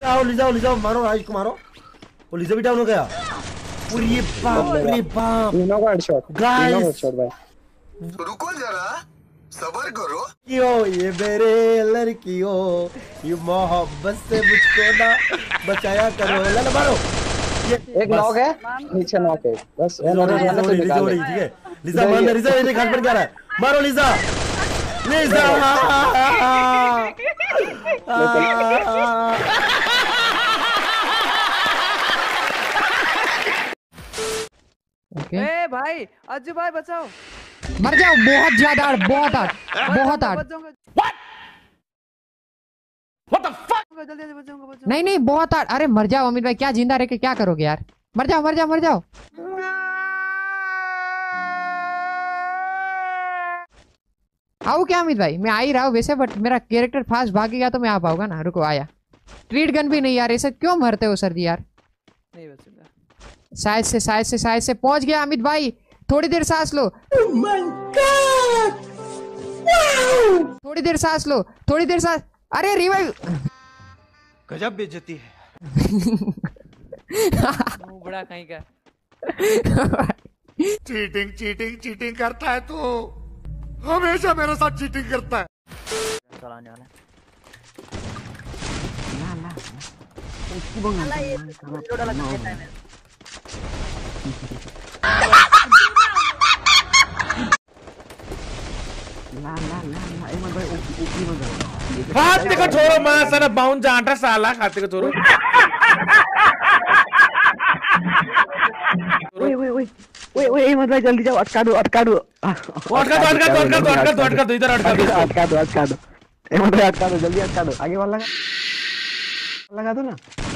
लिजा मारो राज को मारो। वो लिजा भी डाउन हो गया। पूरी बाप गाइस रुको जरा सब्र करो। क्यों ये मेरे लड़कियों ये मोहब्बत से मुझको ना बचाया करो। ला मारो। एक नॉक है नीचे नॉक है बस। लिजा ठीक है लिजा मान लिजा ये घाट पर क्या रहा है। मारो लिजा लिजा। ए भाई अज्जू भाई बचाओ। मर जाओ। बहुत ज्यादा बहुत हार्ड। नहीं बहुत हार्ड। अरे मर जाओ अमित भाई। क्या जिंदा रह के क्या करोगे यार। मर जाओ। आओ क्या अमित भाई। मैं आ ही रहा हूँ वैसे बट मेरा कैरेक्टर फास्ट भागेगा तो मैं आ पाऊंगा ना। रुको आया। ट्रीट गन भी नहीं यार। ऐसे क्यों मरते हो सर जी यार। नहीं बचूंगा। शायद से पहुंच गया अमित भाई। थोड़ी देर सांस लो। थोड़ी देर सांस। अरे रिवाइव। गजब बेइज्जती है। बड़ा कहीं का चीटिंग करता है तू। हमेशा मेरे साथ चीटिंग करता है। चलाने वाला खाते को छोड़ो मां सारा बाउन जांटा साला खाते को छोड़ो। ओए मतलब जल्दी जाओ। अटका दो अटका दो इधर अटका दो। मतलब अटका दो जल्दी अटका दो। आगे वाला लगा दो ना।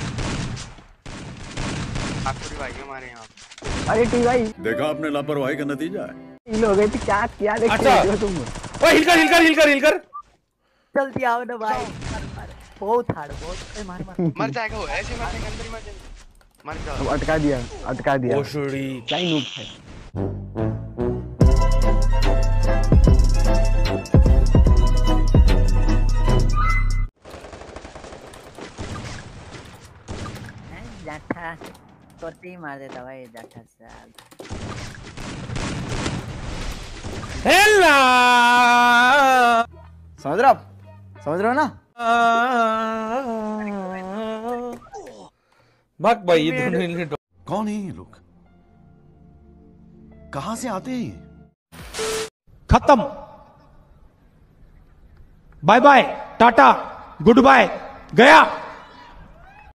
आखिरी भाई हमारे यहाँ। अरे टी भाई देखा आपने लापरवाही का नतीजा है। इन हो गई थी क्या देख रहे हो तुम। ओए हिल कर। जल्दी आओ ना भाई। बहुत हार्ड बहुत। मार मर जाएगा वो। ऐसे मारेंगे अंदर ही मर जाएंगे। मर जाओ। अटका दिया। ओशड़ी क्या ही नूब है। जाठा तोते ही मार देता भाई जाठा साल। हेला समझ रहे हो ना। भाग भाई ये दोनों। कौन है ये लोग, कहां से आते हैं? खत्म। Bye bye tata goodbye गया।